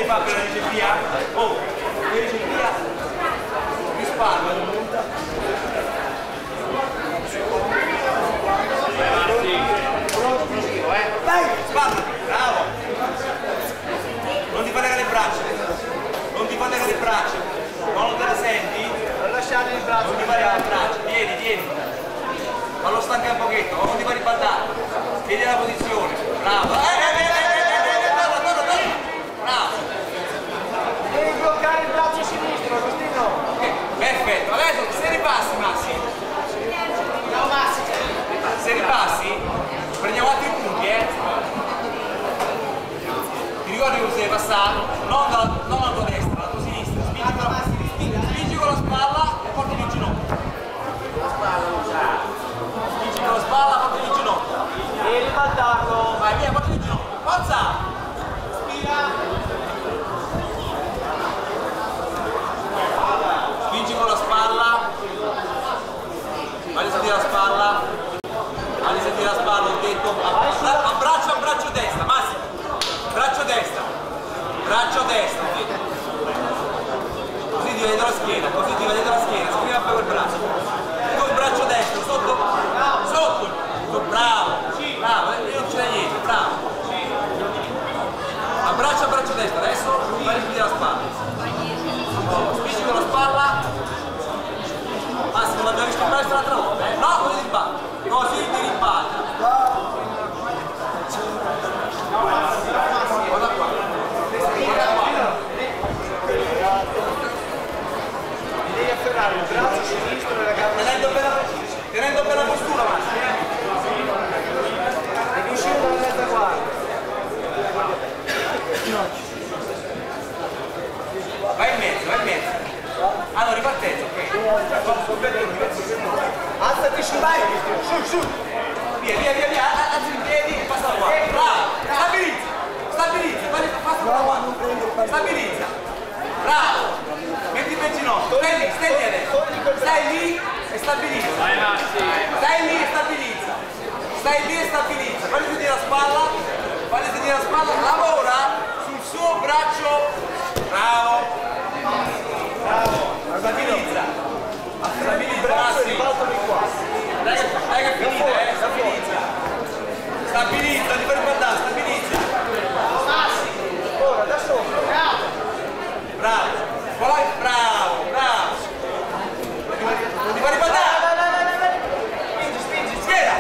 fa per la dice via? Oh, mi dice via, risparmio. Dai, spallati, bravo. Non ti fate le braccia, non ti fate le braccia. Non te la senti? Non lasciare il braccio. Non ti fare le braccia, tieni. Fallo stancare un pochetto, non ti fare ribaltare. Tieni la posizione, bravo. Bravo. Devi bloccare il braccio sinistro, Agostino. Perfetto, adesso se ripassi Massi. Ciao Massi. Se ripassi, prendiamo altri punti, Ti ricordi come sei passato? Non la tua destra, la tua sinistra. Spingi con la spalla e porti in ginocchio. Spingi con la spalla, porti in ginocchio. Devi ribaltarlo. Vai via, porti in ginocchio. Forza! Spira. Spingi con la spalla. Vai sentire la spalla. Vai sentire la spalla, ho detto. Abbraccio destra, Massimo. Braccio destra. Braccio destra. Così ti vedo la schiena, scriva per quel braccio. Tu il braccio destro, sotto. Bravo, io non c'è niente, bravo. Abbraccio destro, adesso vai a sentire la spalla. Spingi con la spalla. Massimo, l'abbiamo visto in destra l'altra volta, No, così ti ribalta. Guarda qua. Devi afferrare il braccio sinistro e la gamba. Tenendo per la postura, Massimo. Devi uscire dalla mezza guardia. Vai in mezzo. Allora, ripartenza, ok? Alzati su, vai. Su. Via, alzi in piedi e passa qua. Bravo, stabilizza, passa qua. Stabilizza. Bravo. Metti per ginocchio, stai lì adesso. Stai lì e stabilizza. Vai Massi. Stai lì e stabilizza. Fagli sentire la spalla, lavora sul suo braccio. Bravo. Stabilizza, Massi. Dai che finite, stabilizza, ti fai ribaldare, stabilizza. Massi. Ora, da sopra. Bravo. Non ti fai ribaldare. Spingi. Schiera.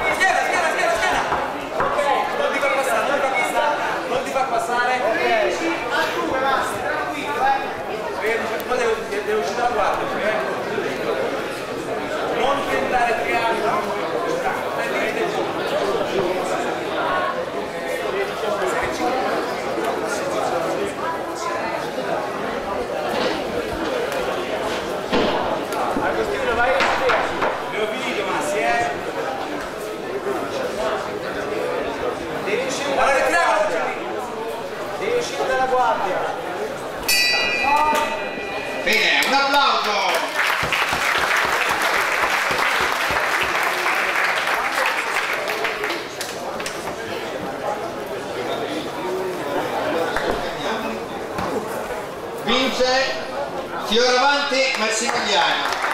Ok, non ti far passare. Riesci a 2, Massi, tranquillo, Poi devo uscire dalla guardia, non tentare triangolo. Agostino, vai a schiera. Abbiamo finito, Massi, Devi uscire Guarda che triangolo c'è lì. Devi uscire dalla guardia. Bene, un applauso! Vince Fioravanti Massimiliano.